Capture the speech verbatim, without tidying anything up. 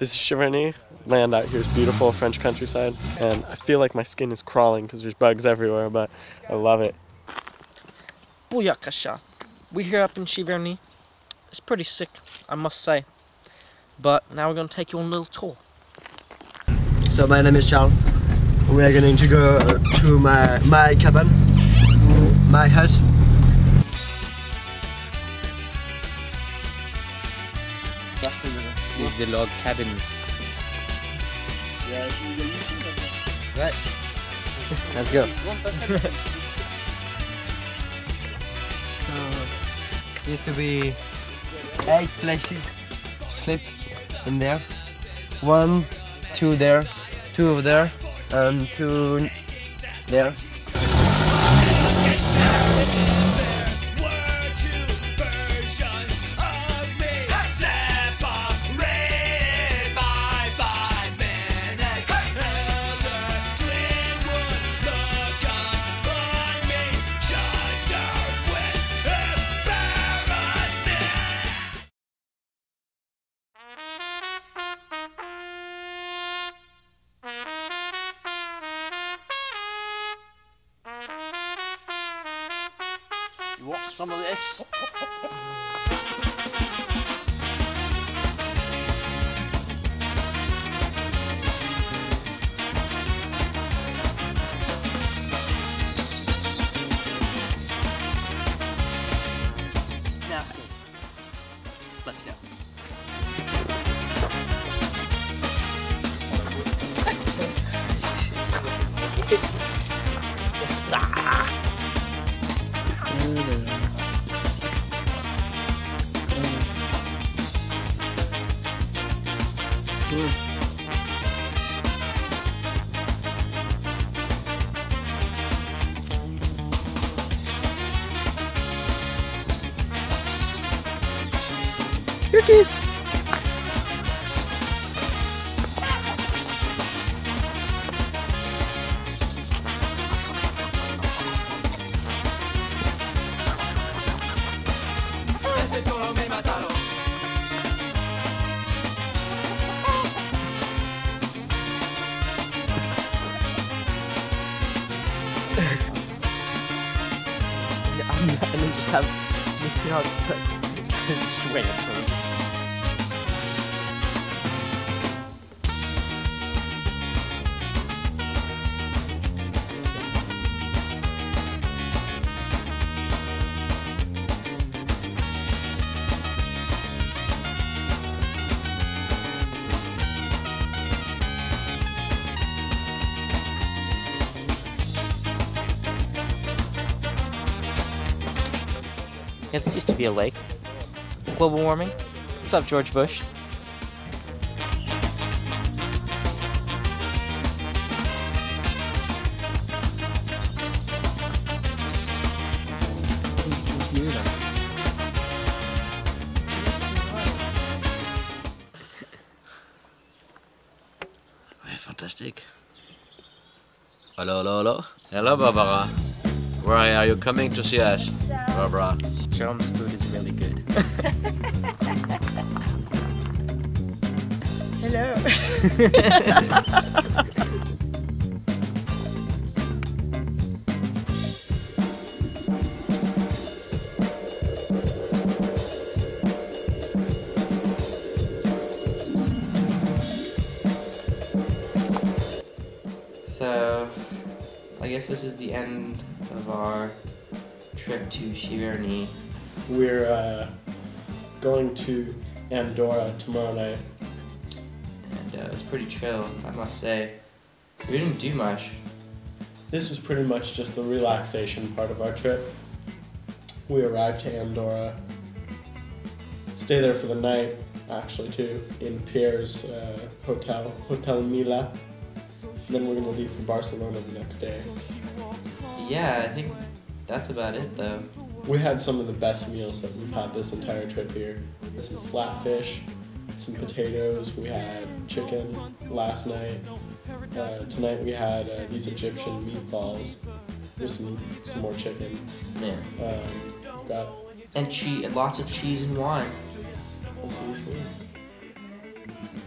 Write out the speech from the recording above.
This is Cheverney. Land out here is beautiful, French countryside, and I feel like my skin is crawling because there's bugs everywhere, but I love it. Booyakasha. We're here up in Cheverney. It's pretty sick, I must say. But now we're going to take you on a little tour. So my name is Charles. We are going to go to my, my cabin, my house. This is the log cabin. Right. Let's go. So, used to be eight places to sleep in there. One, two there, two over there, and two there. You want some of this? Now see. Let's go. Here it is. And then just have, you know, swing it through. Yeah, this used to be a lake. Global warming. What's up, George Bush? Fantastic. Hello, hello, hello. Hello, Barbara. Where are you coming to see us, Barbara? Jerome's food is really good. Hello. So, I guess this is the end of our trip to Cheverney. We're uh, going to Andorra tomorrow night. And uh, it's pretty chill, I must say. We didn't do much. This was pretty much just the relaxation part of our trip. We arrived to Andorra, stay there for the night, actually too, in Pierre's uh, hotel, Hotel Mila. And then we're going to leave for Barcelona the next day. Yeah, I think that's about it though. We had some of the best meals that we've had this entire trip here. We had some flatfish, some potatoes, we had chicken last night. Uh, tonight we had uh, these Egyptian meatballs with some, some more chicken. Yeah. Um, we've got... And cheese, lots of cheese and wine. We'll see you soon.